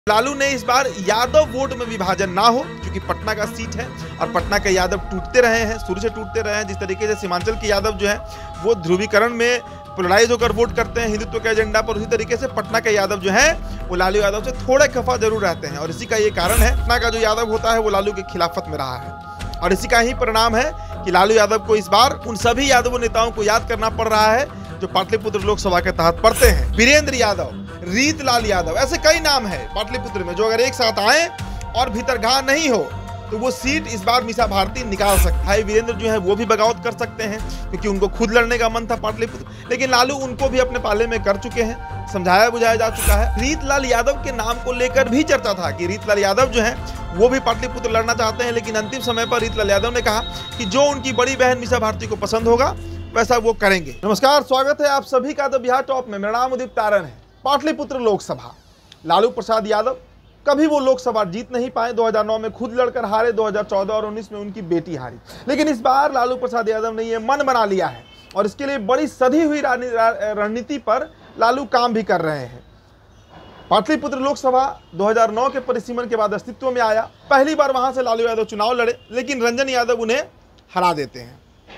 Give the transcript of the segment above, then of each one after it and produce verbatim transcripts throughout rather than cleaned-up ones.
लालू ने इस बार यादव वोट में विभाजन ना हो, क्योंकि पटना का सीट है और पटना के यादव टूटते रहे हैं, शुरू से टूटते रहे हैं। जिस तरीके से सीमांचल के यादव जो है वो ध्रुवीकरण में पोलराइज होकर वोट करते हैं हिंदुत्व के एजेंडा पर, उसी तरीके से पटना के यादव जो है वो लालू यादव से थोड़े खफा जरूर रहते हैं। और इसी का ये कारण है, पटना का जो यादव होता है वो लालू की खिलाफत में रहा है और इसी का ही परिणाम है कि लालू यादव को इस बार उन सभी यादव नेताओं को याद करना पड़ रहा है जो पाटलिपुत्र लोकसभा के तहत पड़ते हैं। वीरेंद्र यादव, रीतलाल यादव, ऐसे कई नाम है पाटलिपुत्र में जो अगर एक साथ आए और भीतरघाह नहीं हो तो वो सीट इस बार मीसा भारती निकाल सकता है। वीरेंद्र जो है वो भी बगावत कर सकते हैं क्योंकि उनको खुद लड़ने का मन था पाटलिपुत्र, लेकिन लालू उनको भी अपने पाले में कर चुके हैं, समझाया बुझाया जा चुका है। रीतलाल यादव के नाम को लेकर भी चर्चा था कि रीतलाल यादव जो है वो भी पाटलिपुत्र लड़ना चाहते हैं, लेकिन अंतिम समय पर रीतलाल यादव ने कहा कि जो उनकी बड़ी बहन मीसा भारती को पसंद होगा वैसा वो करेंगे। नमस्कार, स्वागत है आप सभी का द बिहार टॉप में। मेरा नाम उदित तारण है। पाटलिपुत्र लोकसभा, लालू प्रसाद यादव कभी वो लोकसभा जीत नहीं पाए। दो हज़ार नौ में खुद लड़कर हारे, दो हज़ार चौदह और उन्नीस में उनकी बेटी हारी, लेकिन इस बार लालू प्रसाद यादव ने ये मन बना लिया है और इसके लिए बड़ी सधी हुई रणनीति पर लालू काम भी कर रहे हैं। पाटलिपुत्र लोकसभा दो हज़ार नौ के परिसीमन के बाद अस्तित्व में आया। पहली बार वहां से लालू यादव चुनाव लड़े, लेकिन रंजन यादव उन्हें हरा देते हैं।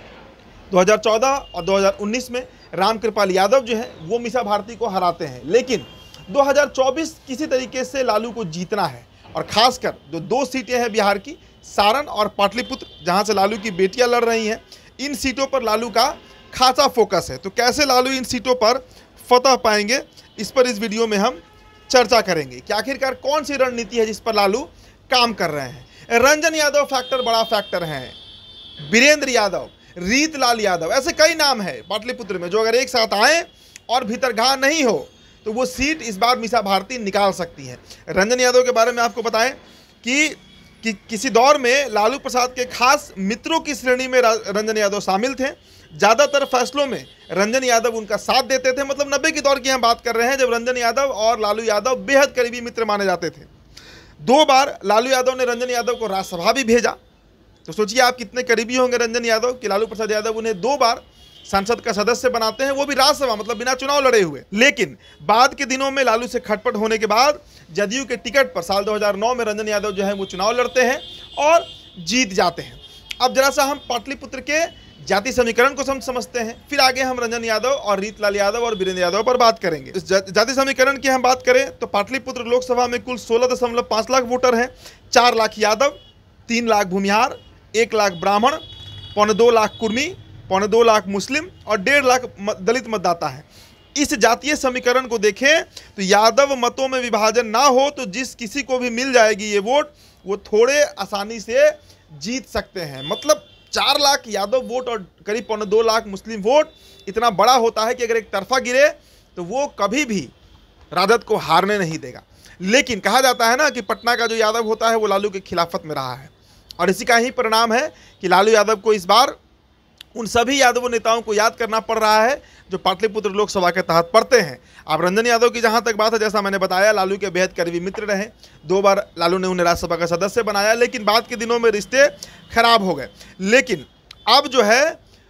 दो हज़ार चौदह और दो हज़ार उन्नीस में रामकृपाल यादव जो है वो मीसा भारती को हराते हैं, लेकिन दो हज़ार चौबीस किसी तरीके से लालू को जीतना है और खासकर जो दो सीटें हैं बिहार की, सारण और पाटलिपुत्र, जहां से लालू की बेटियां लड़ रही हैं, इन सीटों पर लालू का खासा फोकस है। तो कैसे लालू इन सीटों पर फतह पाएंगे, इस पर इस वीडियो में हम चर्चा करेंगे कि आखिरकार कौन सी रणनीति है जिस पर लालू काम कर रहे हैं। रंजन यादव फैक्टर बड़ा फैक्टर है, वीरेंद्र यादव, रीतलाल यादव, ऐसे कई नाम है पाटलिपुत्र में जो अगर एक साथ आए और भीतरघाह नहीं हो तो वो सीट इस बार मीसा भारती निकाल सकती है। रंजन यादव के बारे में आपको बताएं कि, कि किसी दौर में लालू प्रसाद के खास मित्रों की श्रेणी में रंजन यादव शामिल थे। ज़्यादातर फैसलों में रंजन यादव उनका साथ देते थे। मतलब नब्बे के दौर की हम बात कर रहे हैं जब रंजन यादव और लालू यादव बेहद करीबी मित्र माने जाते थे। दो बार लालू यादव ने रंजन यादव को राज्यसभा भी भेजा, तो सोचिए आप कितने करीबी होंगे रंजन यादव कि लालू प्रसाद यादव उन्हें दो बार संसद का सदस्य बनाते हैं, वो भी राज्यसभा, मतलब बिना चुनाव लड़े हुए। लेकिन बाद के दिनों में लालू से खटपट होने के बाद जदयू के टिकट पर साल दो हज़ार नौ में रंजन यादव जो है वो चुनाव लड़ते हैं और जीत जाते हैं। अब जरा सा हम पाटलिपुत्र के जाति समीकरण को समझ समझते हैं, फिर आगे हम रंजन यादव और रीतलाल यादव और वीरेंद्र यादव पर बात करेंगे। इस जाति समीकरण की हम बात करें तो पाटलिपुत्र लोकसभा में कुल सोलह दशमलव पाँच लाख वोटर हैं। चार लाख यादव, तीन लाख भूमिहार, एक लाख ब्राह्मण, पौने दो लाख कुर्मी, पौने दो लाख मुस्लिम और डेढ़ लाख दलित मतदाता हैं। इस जातीय समीकरण को देखें तो यादव मतों में विभाजन ना हो तो जिस किसी को भी मिल जाएगी ये वोट, वो थोड़े आसानी से जीत सकते हैं। मतलब चार लाख यादव वोट और करीब पौने दो लाख मुस्लिम वोट इतना बड़ा होता है कि अगर एक तरफा गिरे तो वो कभी भी राजद को हारने नहीं देगा। लेकिन कहा जाता है ना कि पटना का जो यादव होता है वो लालू की खिलाफत में रहा है और इसी का ही परिणाम है कि लालू यादव को इस बार उन सभी यादव नेताओं को याद करना पड़ रहा है जो पाटलिपुत्र लोकसभा के तहत पड़ते हैं। अब रंजन यादव की जहां तक बात है, जैसा मैंने बताया, लालू के बेहद करीबी मित्र रहे। दो बार लालू ने उन्हें राज्यसभा का सदस्य बनाया, लेकिन बाद के दिनों में रिश्ते खराब हो गए। लेकिन अब जो है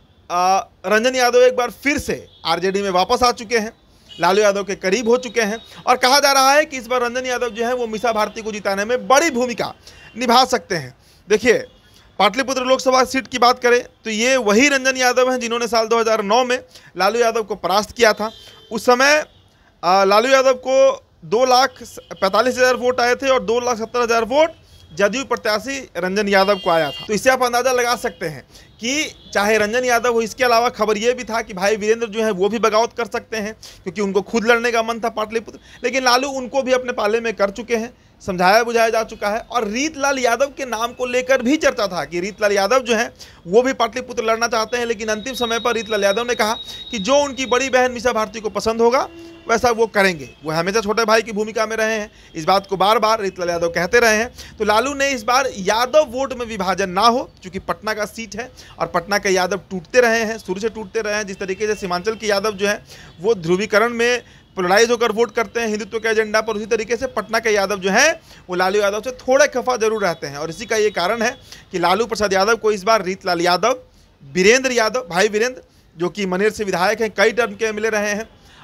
आ, रंजन यादव एक बार फिर से आरजेडी में वापस आ चुके हैं, लालू यादव के करीब हो चुके हैं और कहा जा रहा है कि इस बार रंजन यादव जो है वो मीसा भारती को जिताने में बड़ी भूमिका निभा सकते हैं। देखिए, पाटलिपुत्र लोकसभा सीट की बात करें तो ये वही रंजन यादव हैं जिन्होंने साल दो हज़ार नौ में लालू यादव को परास्त किया था। उस समय लालू यादव को दो लाख पैंतालीस हज़ार वोट आए थे और दो लाख सत्तर हज़ार वोट जदयू प्रत्याशी रंजन यादव को आया था। तो इससे आप अंदाज़ा लगा सकते हैं कि चाहे रंजन यादव हो, इसके अलावा खबर ये भी था कि भाई वीरेंद्र जो है वो भी बगावत कर सकते हैं क्योंकि उनको खुद लड़ने का मन था पाटलिपुत्र, लेकिन लालू उनको भी अपने पाले में कर चुके हैं, समझाया बुझाया जा चुका है। और रीतलाल यादव के नाम को लेकर भी चर्चा था कि रीतलाल यादव जो है वो भी पाटलिपुत्र लड़ना चाहते हैं, लेकिन अंतिम समय पर रीतलाल यादव ने कहा कि जो उनकी बड़ी बहन मीसा भारती को पसंद होगा वैसा वो करेंगे। वो हमेशा छोटे भाई की भूमिका में रहे हैं, इस बात को बार बार रीतलाल यादव कहते रहे हैं। तो लालू ने इस बार यादव वोट में विभाजन ना हो, क्योंकि पटना का सीट है और पटना के यादव टूटते रहे हैं, शुरू से टूटते रहे हैं। जिस तरीके से सीमांचल के यादव जो है वो ध्रुवीकरण में पोलराइज होकर वोट करते हैं हिंदुत्व के एजेंडा पर, उसी तरीके से पटना के यादव जो है वो लालू यादव से थोड़े खफा जरूर रहते हैं। और इसी का ये कारण है कि लालू प्रसाद यादव को इस बार रीतलाल यादव, वीरेंद्र यादव, भाई वीरेंद्र जो कि मनेर से विधायक हैं, कई टर्म के एमएलए रहे हैं,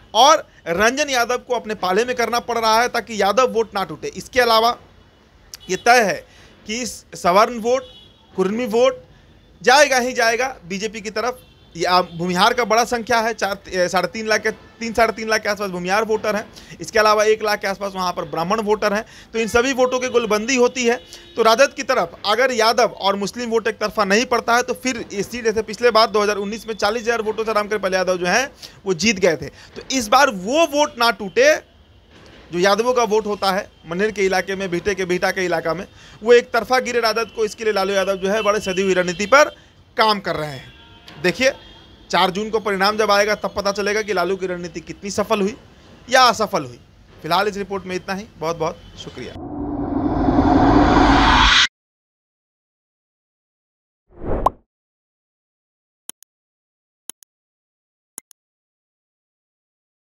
और रंजन यादव को अपने पाले में करना पड़ रहा है ताकि यादव वोट ना टूटे। इसके अलावा ये तय है कि सवर्ण वोट, कुर्मी वोट जाएगा ही जाएगा बीजेपी की तरफ। या भूमिहार का बड़ा संख्या है, चार साढ़े तीन लाख के तीन साढ़े तीन लाख के आसपास भूमिहार वोटर हैं। इसके अलावा एक लाख के आसपास वहाँ पर ब्राह्मण वोटर हैं। तो इन सभी वोटों की गुलबंदी होती है। तो राजद की तरफ अगर यादव और मुस्लिम वोट एक तरफा नहीं पड़ता है तो फिर ये सीट, जैसे पिछले बार दो हज़ार उन्नीस में चालीस हज़ार वोटों से रामकृपाल यादव जो हैं वो जीत गए थे, तो इस बार वो वोट ना टूटे जो यादवों का वोट होता है मनेर के इलाके में, भीटे के भीटा के इलाका में, वो एक तरफा गिरे राजद को। इसके लिए लालू यादव जो है बड़े सदी हुई रणनीति पर काम कर रहे हैं। देखिए चार जून को परिणाम जब आएगा तब पता चलेगा कि लालू की रणनीति कितनी सफल हुई या असफल हुई। फिलहाल इस रिपोर्ट में इतना ही। बहुत बहुत शुक्रिया।